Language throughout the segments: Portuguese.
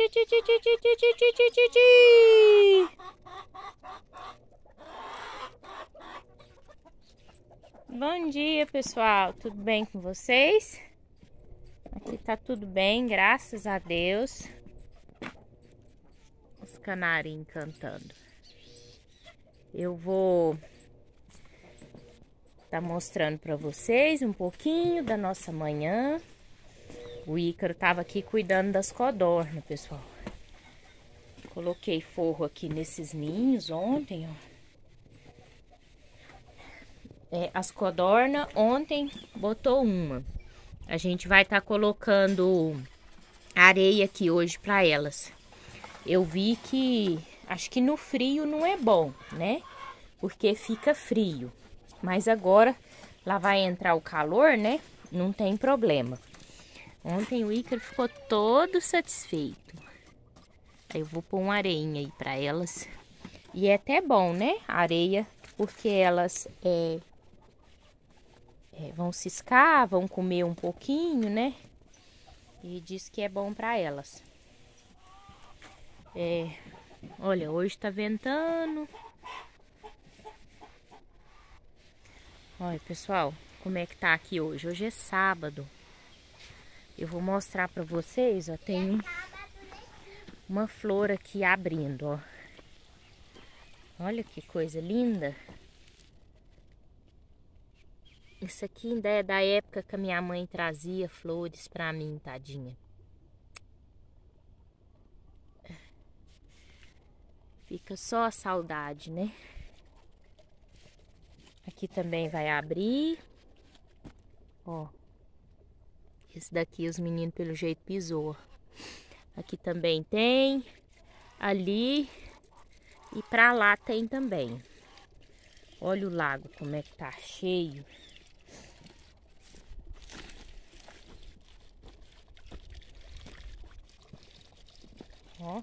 Bom dia, pessoal. Tudo bem com vocês? Aqui tá tudo bem, graças a Deus. Os canarinhos cantando. Eu vou tá mostrando para vocês um pouquinho da nossa manhã. O Ícaro tava aqui cuidando das codornas, pessoal. Coloquei forro aqui nesses ninhos ontem, ó. As codornas ontem botou uma. A gente vai estar colocando areia aqui hoje para elas. Eu vi que acho que no frio não é bom, né? Porque fica frio. Mas agora lá vai entrar o calor, né? Não tem problema. Ontem o Ícaro ficou todo satisfeito. Aí eu vou pôr uma areinha aí para elas. E é até bom, né? A areia, porque elas vão ciscar, vão comer um pouquinho, né? E diz que é bom para elas. Olha, hoje tá ventando. Olha, pessoal, como é que tá aqui hoje? Hoje é sábado. Eu vou mostrar para vocês, ó, tem uma flor aqui abrindo, ó. Olha que coisa linda. Isso aqui ainda é da época que a minha mãe trazia flores para mim, tadinha. Fica só a saudade, né? Aqui também vai abrir. Ó. Esse daqui os meninos pelo jeito pisou. Aqui também tem. Ali. E pra lá tem também. Olha o lago como é que tá cheio. Ó.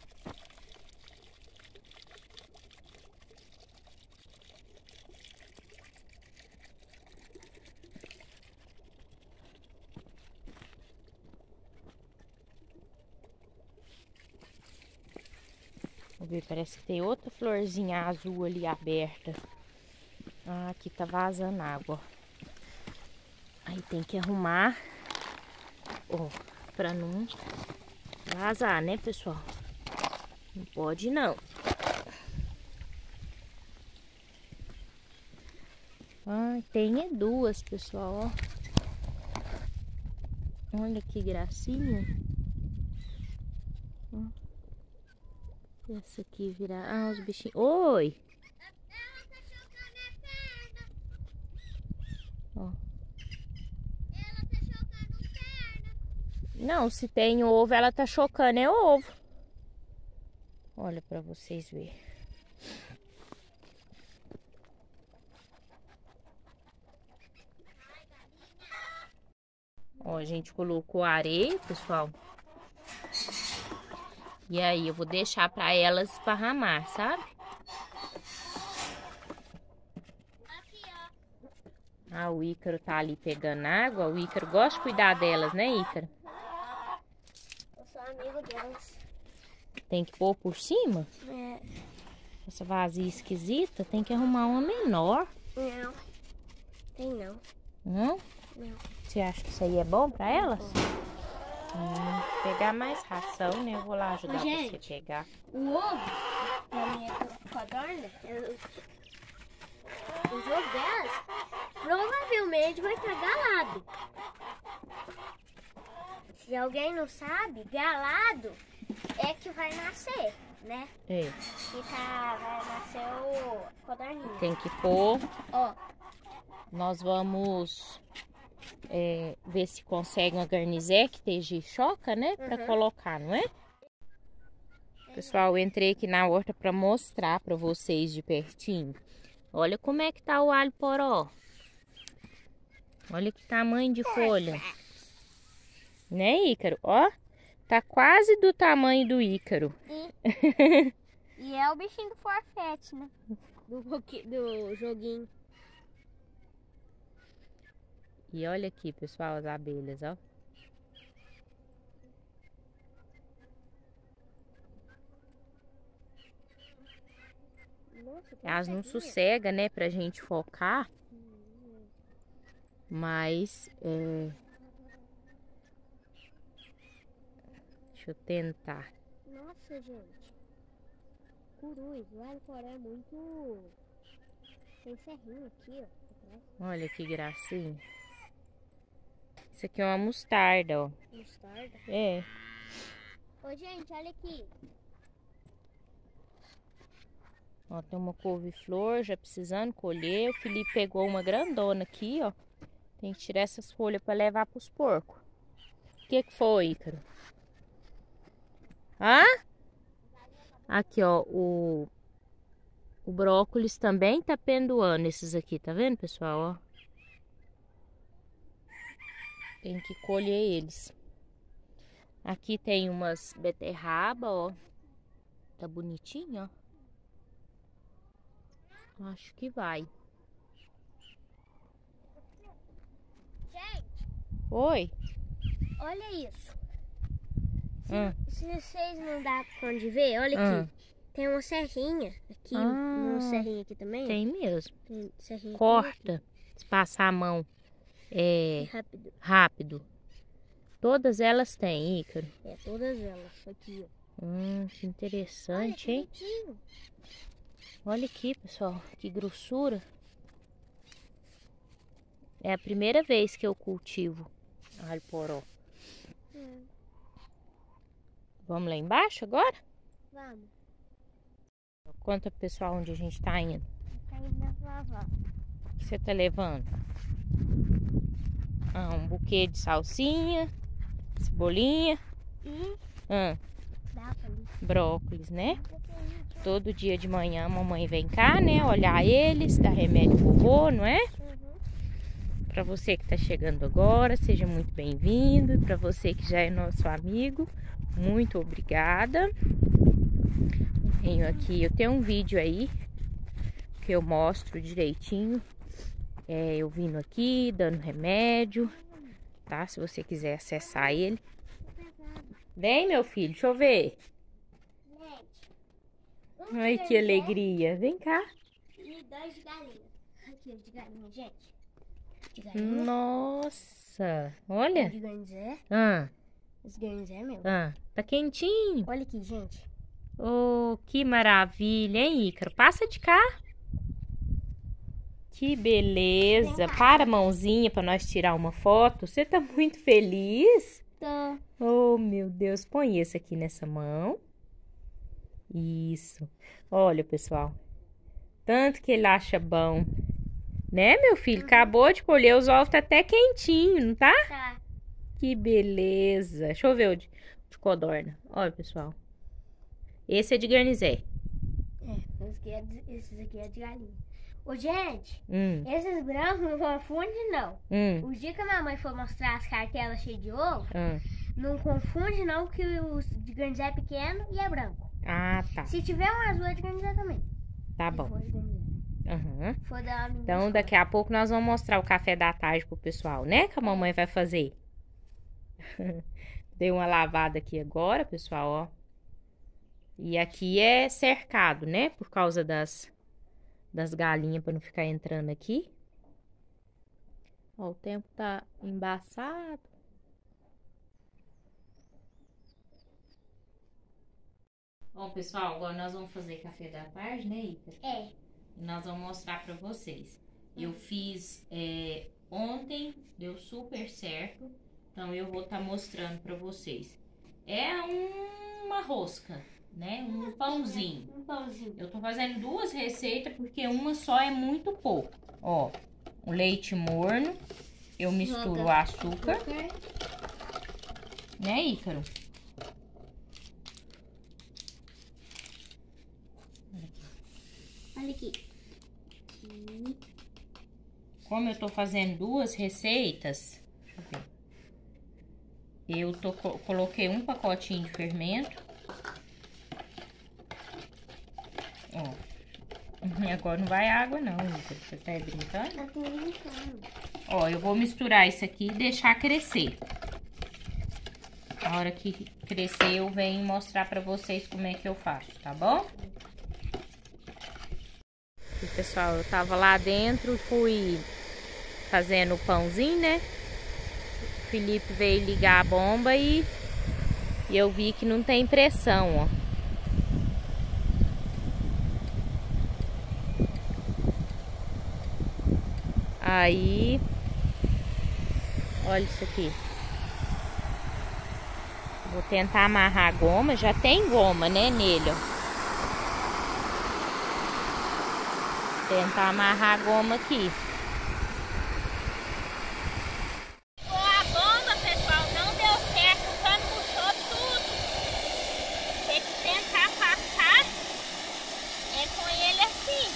Vamos ver, parece que tem outra florzinha azul ali aberta. Ah, aqui tá vazando água. Aí tem que arrumar, ó, pra não vazar, né, pessoal? Não pode não. Ah, tem duas, pessoal, ó. Olha que gracinha. Ó. Essa aqui virar... Ah, os bichinhos... Oi! Ela tá chocando a perna. Ó. Ela tá chocando perna. Não, se tem ovo, ela tá chocando é ovo. Olha pra vocês verem. Ó, a gente colocou areia, pessoal. E aí eu vou deixar pra elas esparramar, sabe? Aqui, ó. Ah, o Ícaro tá ali pegando água. O Ícaro gosta de cuidar delas, né, Ícaro? Eu sou amigo delas. Tem que pôr por cima? É. Essa vazia esquisita, tem que arrumar uma menor. Não. Tem não. Não? Não. Você acha que isso aí é bom pra elas? Pegar mais ração, né? Eu vou lá ajudar você a pegar. O ovo da minha codorna, os ovos delas, provavelmente vai estar galado. Se alguém não sabe, galado é que vai nascer, né? É. E vai nascer o codorninho. Tem que pôr. Ó. Nós vamos ver se consegue uma garnizé que esteja choca, né? Pra colocar, não é? Pessoal, eu entrei aqui na horta pra mostrar pra vocês de pertinho. Olha como é que tá o alho poró. Olha que tamanho de folha. Né, Ícaro? Ó, tá quase do tamanho do Ícaro. E é o bichinho do forfete, né? Do joguinho. E olha aqui, pessoal, as abelhas, ó. Nossa, Elas não sossegam, né, pra gente focar. Mas, deixa eu tentar. Nossa, gente. Curuz, lá no Coré é muito... Tem serrinho aqui, ó. Olha que gracinha. Isso aqui é uma mostarda, ó. Mostarda? É. Ô, gente, olha aqui. Ó, tem uma couve-flor já precisando colher. O Felipe pegou uma grandona aqui, ó. Tem que tirar essas folhas para levar pros porcos. O que foi, Ícaro? Hã? Aqui, ó, o brócolis também tá pendoando esses aqui, tá vendo, pessoal, ó? Tem que colher eles. Aqui tem umas beterraba, ó. Tá bonitinho, ó. Acho que vai. Gente, Oi? olha isso. Hum. Se vocês não dá pra onde ver, olha aqui. Tem uma serrinha aqui, uma serrinha aqui também. Tem mesmo. Tem serrinha Corta, aqui. se passar a mão Rápido. rápido. Todas elas têm, Ícaro. É, todas elas aqui, ó. Que interessante, hein? Bonitinho. Olha aqui, pessoal, que grossura. É a primeira vez que eu cultivo alho poró. Vamos lá embaixo agora? Vamos. Conta pro pessoal onde a gente tá indo. Tá indo na vovó. O que você tá levando? Um buquê de salsinha, cebolinha. E Brócolis, né? Todo dia de manhã a mamãe vem cá, né? Olhar eles, dar remédio pro vovô, não é? Para você que tá chegando agora, seja muito bem-vindo. E para você que já é nosso amigo, muito obrigada. Eu tenho um vídeo aí que eu mostro direitinho. Eu vindo aqui, dando remédio, tá? Se você quiser acessar ele. Vem, meu filho, deixa eu ver. Ai, que alegria. Vem cá. E 2 de galinha. Aqui, de galinha, gente. De galinha. Nossa, olha. De garnizé. Esse garnizé mesmo. Tá quentinho. Olha aqui, gente. Oh, que maravilha, hein, Ícaro? Passa de cá. Que beleza. Para a mãozinha para nós tirar uma foto. Você tá muito feliz? Tô. Oh, meu Deus. Põe esse aqui nessa mão. Isso. Olha, pessoal. Tanto que ele acha bom. Né, meu filho? Acabou de colher. Os ovos tá até quentinho, não tá? Tá. Que beleza. Deixa eu ver o de codorna. Olha, pessoal. Esse é de garnizé. Esses aqui é de galinha. Ô, gente, esses brancos não confunde, não. O dia que a minha mãe for mostrar as cartelas cheias de ovo, não confunde, não, que o de garnizé é pequeno e é branco. Ah, tá. Se tiver um azul, é de garnizé também. Tá bom. Então, daqui a pouco nós vamos mostrar o café da tarde pro pessoal, né? Que a mamãe vai fazer. Dei uma lavada aqui agora, pessoal, ó. E aqui é cercado, né? Por causa das galinhas, para não ficar entrando aqui. Ó, o tempo tá embaçado. Bom, pessoal, agora nós vamos fazer café da tarde, né, Ícaro? E nós vamos mostrar para vocês. Eu fiz ontem, deu super certo. Então, eu vou estar mostrando para vocês. É uma rosca, né? Um pãozinho. Eu tô fazendo 2 receitas porque uma só é muito pouco. Ó, o leite morno. Eu misturo o açúcar. Né, Ícaro? Olha aqui. Como eu tô fazendo 2 receitas, deixa eu ver. Eu coloquei um pacotinho de fermento. Ó. Agora não vai água não, Ícaro. Você tá brincando? Eu tô brincando. Ó, eu vou misturar isso aqui e deixar crescer. A hora que crescer eu venho mostrar pra vocês como é que eu faço, tá bom? E, pessoal, eu tava lá dentro, fui fazendo o pãozinho, né? O Felipe veio ligar a bomba e eu vi que não tem pressão, ó. Aí, olha isso aqui. Vou tentar amarrar a goma. Já tem goma, né, nele, ó. Tentar amarrar a goma aqui. A bomba, pessoal, não deu certo. O cano puxou tudo. Tem que tentar passar com ele assim.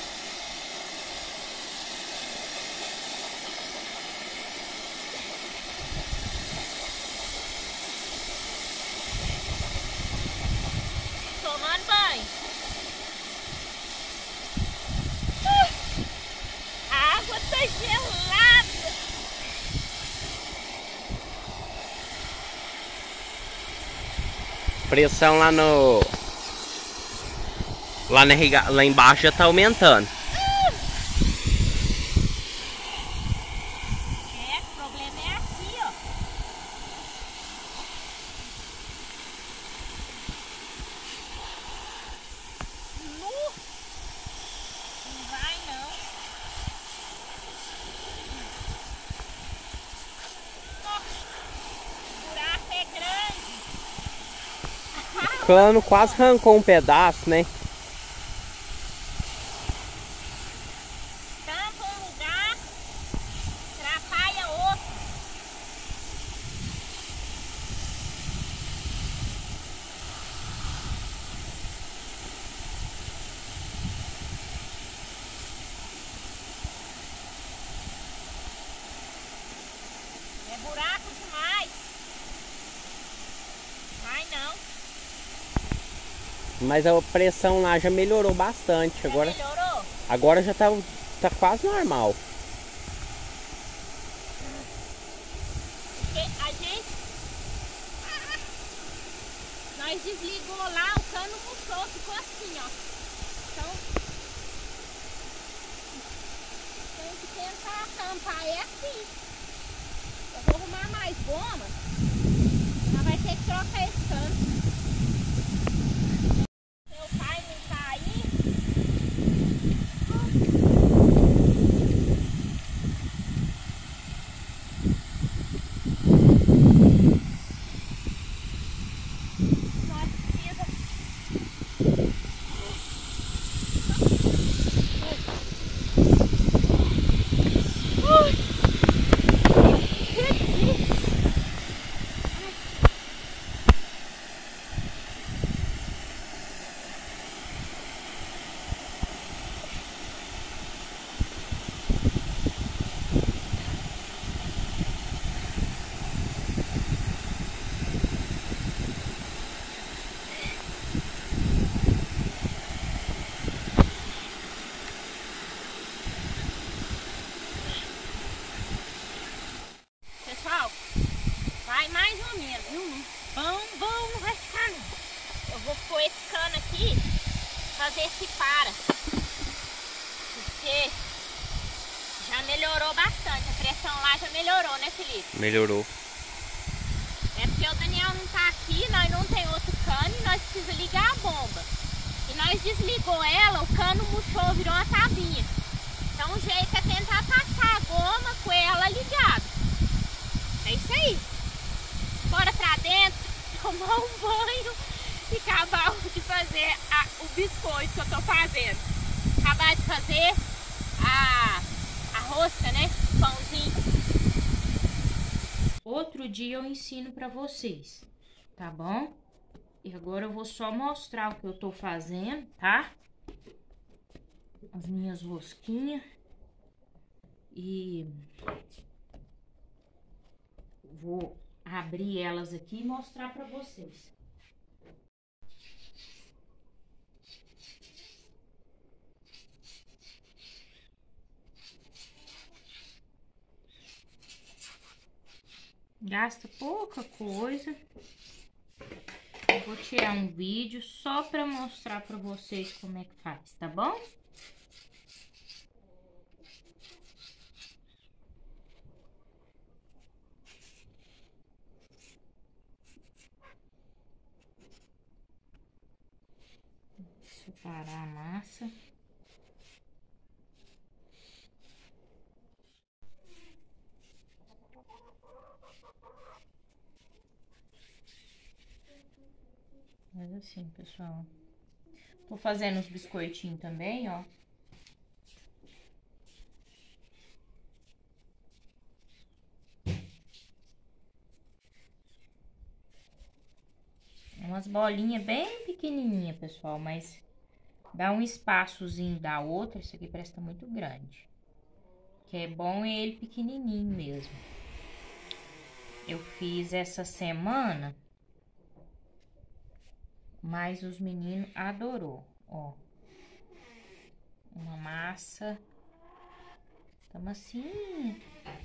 Tomando banho. A água tá gelada. Pressão lá embaixo já tá aumentando. O problema é aqui, ó. Não vai não. O buraco é grande. O cano quase arrancou um pedaço, né? Tampa um lugar, atrapalha outro. É buraco demais. Vai não. Mas a pressão lá já melhorou bastante. Já agora melhorou? Agora já tá quase normal. A gente... Nós desligou lá, o cano puxou, ficou assim, ó. Então... Tem que tentar tampar, é assim. Eu vou arrumar mais goma. Nós vai ter que trocar esse cano. Meu pai não tá aí. Nós precisa... Pessoal, vai mais ou menos, viu? Bom, não vai ficar não. Eu vou pôr esse cano aqui, fazer se para. Porque já melhorou bastante, a pressão lá já melhorou, né, Felipe? Melhorou. É porque o Daniel não tá aqui, nós não tem outro cano e nós precisamos ligar a bomba. E nós desligou ela, o cano murchou, virou uma tavinha. Então o jeito é tentar passar a goma com ela ligada. É isso aí. Bora pra dentro, tomar um banho e acabar de fazer o biscoito que eu tô fazendo. Acabar de fazer a rosca, né? O pãozinho. Outro dia eu ensino pra vocês, tá bom? E agora eu vou só mostrar o que eu tô fazendo, tá? As minhas rosquinhas. E vou abrir elas aqui e mostrar pra vocês. Gasta pouca coisa. Eu vou tirar um vídeo só pra mostrar pra vocês como é que faz, tá bom? Preparar a massa. Mas assim, pessoal. Tô fazendo os biscoitinhos também, ó. Umas bolinhas bem pequenininhas, pessoal, mas dá um espaçozinho da outra. Isso aqui parece que tá muito grande. Que é bom é ele pequenininho mesmo. Eu fiz essa semana, mas os meninos adorou, ó. Uma massa. Tá massinha.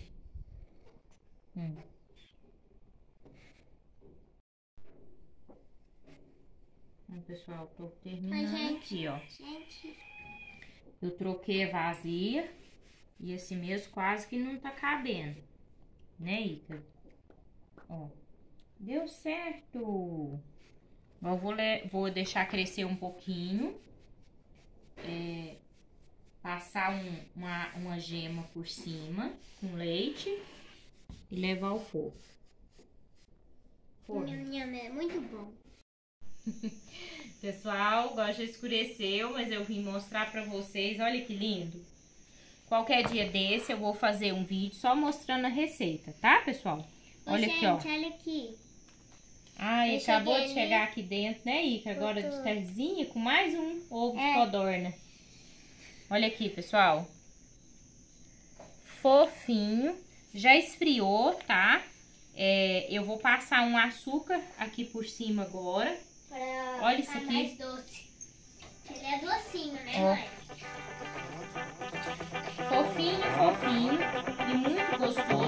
Pessoal, tô terminando aqui, ó. Eu troquei a vazia e esse mesmo quase que não tá cabendo, né, Ícaro? Ó, deu certo. Eu vou deixar crescer um pouquinho, passar uma gema por cima com leite e levar ao forno. É muito bom. Pessoal, agora já escureceu, mas eu vim mostrar pra vocês. Olha que lindo. Qualquer dia desse eu vou fazer um vídeo só mostrando a receita, tá, pessoal? Olha aqui, ó. Olha aqui. Ai, acabou de chegar aqui dentro, né, Ica? Agora de tardezinha com mais um ovo de codorna. Olha aqui, pessoal. Fofinho. Já esfriou, tá? Eu vou passar um açúcar aqui por cima agora. Olha isso aqui. Mais doce. Ele é docinho, né, mãe? Fofinho, fofinho e muito gostoso.